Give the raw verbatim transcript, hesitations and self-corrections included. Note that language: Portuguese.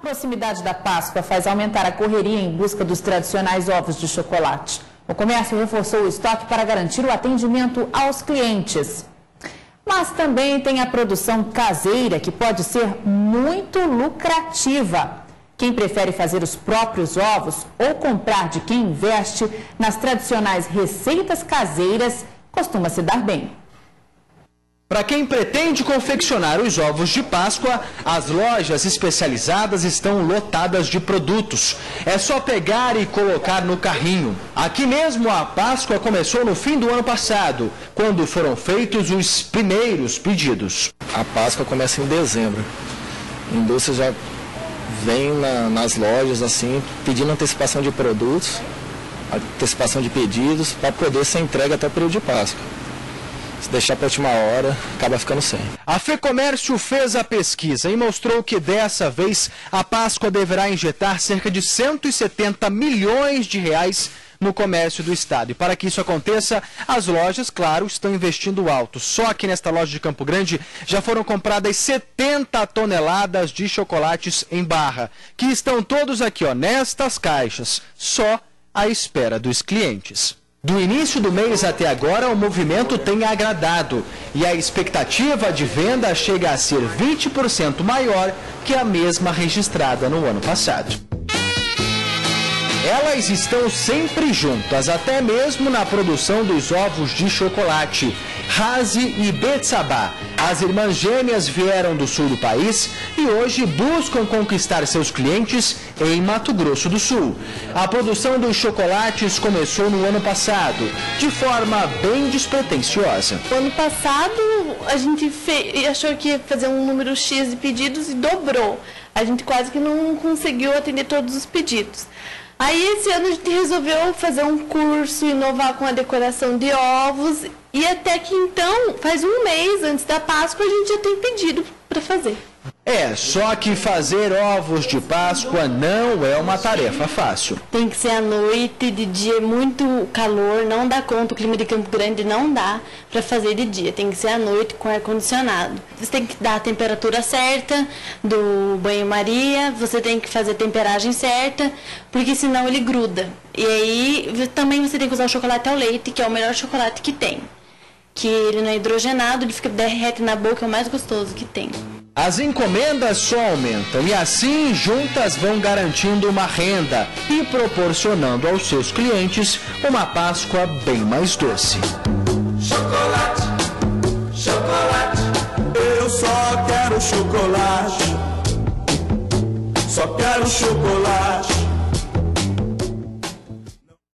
proximidade da Páscoa faz aumentar a correria em busca dos tradicionais ovos de chocolate. O comércio reforçou o estoque para garantir o atendimento aos clientes. Mas também tem a produção caseira, que pode ser muito lucrativa. Quem prefere fazer os próprios ovos ou comprar de quem investe nas tradicionais receitas caseiras costuma se dar bem. Para quem pretende confeccionar os ovos de Páscoa, as lojas especializadas estão lotadas de produtos. É só pegar e colocar no carrinho. Aqui mesmo a Páscoa começou no fim do ano passado, quando foram feitos os primeiros pedidos. A Páscoa começa em dezembro. A indústria já vem na, nas lojas assim, pedindo antecipação de produtos, antecipação de pedidos, para poder ser entregue até o período de Páscoa. Se deixar para a última hora, acaba ficando sem. A FEComércio fez a pesquisa e mostrou que dessa vez a Páscoa deverá injetar cerca de cento e setenta milhões de reais no comércio do estado. E para que isso aconteça, as lojas, claro, estão investindo alto. Só aqui nesta loja de Campo Grande já foram compradas setenta toneladas de chocolates em barra, que estão todos aqui, ó, nestas caixas, só à espera dos clientes. Do início do mês até agora, o movimento tem agradado e a expectativa de venda chega a ser vinte por cento maior que a mesma registrada no ano passado. Elas estão sempre juntas, até mesmo na produção dos ovos de chocolate. Razi e Betsabá, as irmãs gêmeas, vieram do sul do país e hoje buscam conquistar seus clientes em Mato Grosso do Sul. A produção dos chocolates começou no ano passado, de forma bem despretensiosa. No ano passado, a gente fez, achou que ia fazer um número X de pedidos e dobrou. A gente quase que não conseguiu atender todos os pedidos. Aí, esse ano, a gente resolveu fazer um curso, inovar com a decoração de ovos. E até que, então, faz um mês antes da Páscoa, a gente já tem pedido para fazer. É, só que fazer ovos de Páscoa não é uma tarefa fácil. Tem que ser à noite, de dia é muito calor, não dá conta, o clima de Campo Grande não dá para fazer de dia. Tem que ser à noite com ar-condicionado. Você tem que dar a temperatura certa do banho-maria, você tem que fazer a temperagem certa, porque senão ele gruda. E aí também você tem que usar o chocolate ao leite, que é o melhor chocolate que tem. Que ele não é hidrogenado, ele fica derrete na boca, é o mais gostoso que tem. As encomendas só aumentam e assim juntas vão garantindo uma renda e proporcionando aos seus clientes uma Páscoa bem mais doce. Chocolate, chocolate, eu só quero chocolate, só quero chocolate.